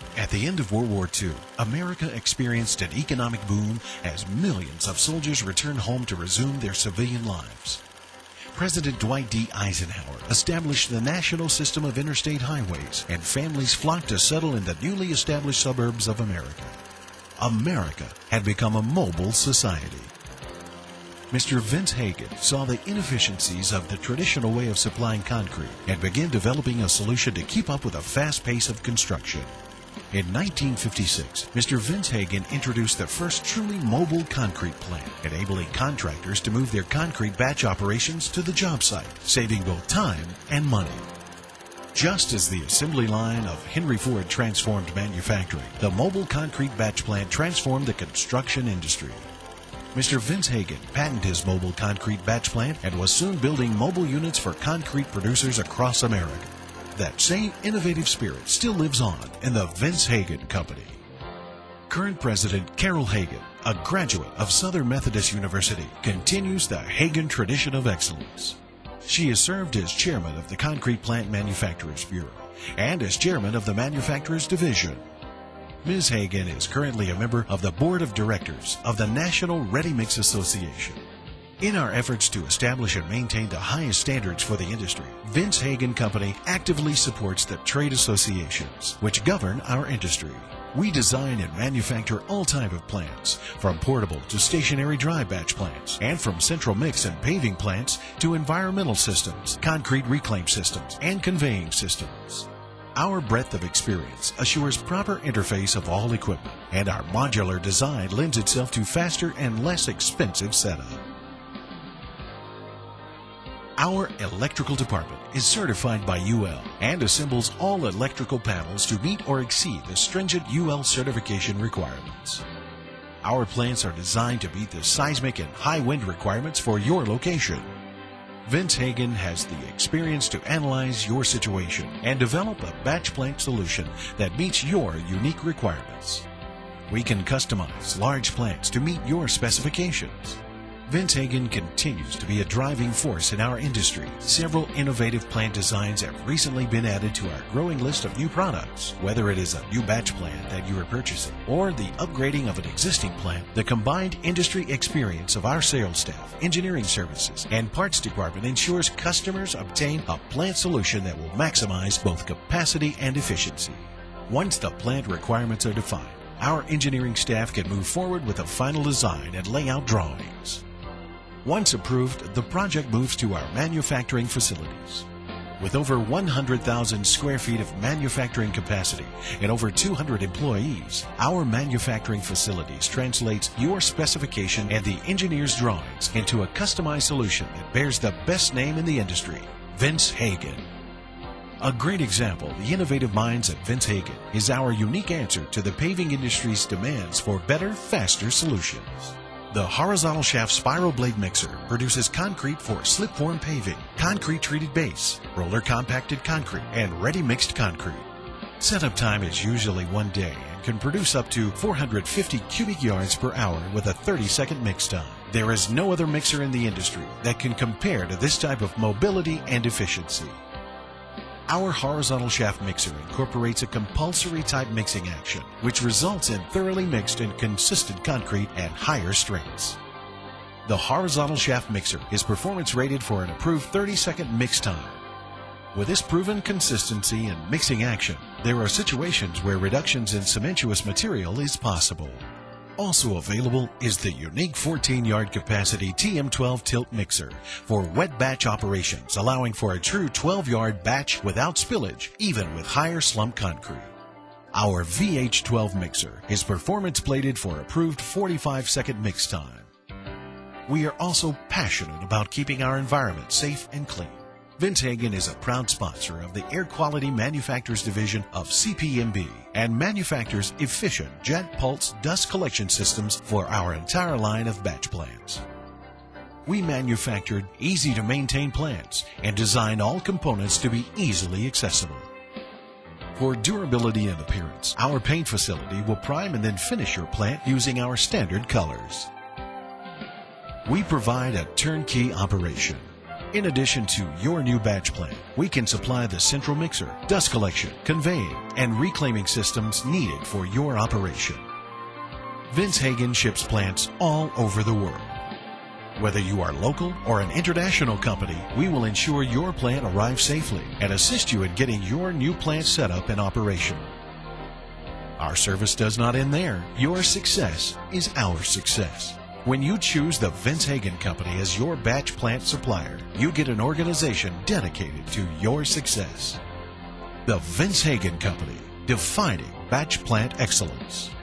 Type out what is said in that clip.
At the end of World War II, America experienced an economic boom as millions of soldiers returned home to resume their civilian lives. President Dwight D. Eisenhower established the national system of interstate highways, and families flocked to settle in the newly established suburbs of America. America had become a mobile society. Mr. Vince Hagan saw the inefficiencies of the traditional way of supplying concrete and began developing a solution to keep up with the fast pace of construction. In 1956, Mr. Vince Hagan introduced the first truly mobile concrete plant, enabling contractors to move their concrete batch operations to the job site, saving both time and money. Just as the assembly line of Henry Ford transformed manufacturing, the mobile concrete batch plant transformed the construction industry. Mr. Vince Hagan patented his mobile concrete batch plant and was soon building mobile units for concrete producers across America. That same innovative spirit still lives on in the Vince Hagan Company. Current President Carol Hagan, a graduate of Southern Methodist University, continues the Hagan tradition of excellence. She has served as chairman of the Concrete Plant Manufacturers Bureau and as chairman of the Manufacturers Division. Ms. Hagan is currently a member of the Board of Directors of the National Ready Mix Association. In our efforts to establish and maintain the highest standards for the industry, Vince Hagan Company actively supports the trade associations which govern our industry. We design and manufacture all types of plants, from portable to stationary dry batch plants, and from central mix and paving plants to environmental systems, concrete reclaim systems, and conveying systems. Our breadth of experience assures proper interface of all equipment, and our modular design lends itself to faster and less expensive setup. Our electrical department is certified by UL and assembles all electrical panels to meet or exceed the stringent UL certification requirements. Our plants are designed to meet the seismic and high wind requirements for your location. Vince Hagan has the experience to analyze your situation and develop a batch plant solution that meets your unique requirements. We can customize large plants to meet your specifications. Vince Hagan continues to be a driving force in our industry. Several innovative plant designs have recently been added to our growing list of new products. Whether it is a new batch plant that you are purchasing or the upgrading of an existing plant, the combined industry experience of our sales staff, engineering services, and parts department ensures customers obtain a plant solution that will maximize both capacity and efficiency. Once the plant requirements are defined, our engineering staff can move forward with a final design and layout drawings. Once approved, the project moves to our manufacturing facilities. With over 100,000 square feet of manufacturing capacity and over 200 employees, our manufacturing facilities translates your specification and the engineer's drawings into a customized solution that bears the best name in the industry, Vince Hagan. A great example, the innovative minds at Vince Hagan, is our unique answer to the paving industry's demands for better, faster solutions. The Horizonal Shaft Spiral Blade Mixer produces concrete for slip-form paving, concrete-treated base, roller compacted concrete, and ready-mixed concrete. Setup time is usually 1 day and can produce up to 450 cubic yards per hour with a 30-second mix time. There is no other mixer in the industry that can compare to this type of mobility and efficiency. Our horizontal shaft mixer incorporates a compulsory type mixing action, which results in thoroughly mixed and consistent concrete at higher strengths. The horizontal shaft mixer is performance rated for an approved 30-second mix time. With this proven consistency and mixing action, there are situations where reductions in cementitious material is possible. Also available is the unique 14-yard capacity TM12 tilt mixer for wet batch operations, allowing for a true 12-yard batch without spillage, even with higher slump concrete. Our VH12 mixer is performance plated for approved 45-second mix time. We are also passionate about keeping our environment safe and clean. Vince Hagan is a proud sponsor of the Air Quality Manufacturers Division of CPMB and manufactures efficient jet pulse dust collection systems for our entire line of batch plants. We manufactured easy-to-maintain plants and design all components to be easily accessible. For durability and appearance, our paint facility will prime and then finish your plant using our standard colors. We provide a turnkey operation. In addition to your new batch plant, we can supply the central mixer, dust collection, conveying, and reclaiming systems needed for your operation. Vince Hagan ships plants all over the world. Whether you are local or an international company, we will ensure your plant arrives safely and assist you in getting your new plant set up and operation. Our service does not end there. Your success is our success. When you choose the Vince Hagan Company as your batch plant supplier, you get an organization dedicated to your success. The Vince Hagan Company, defining batch plant excellence.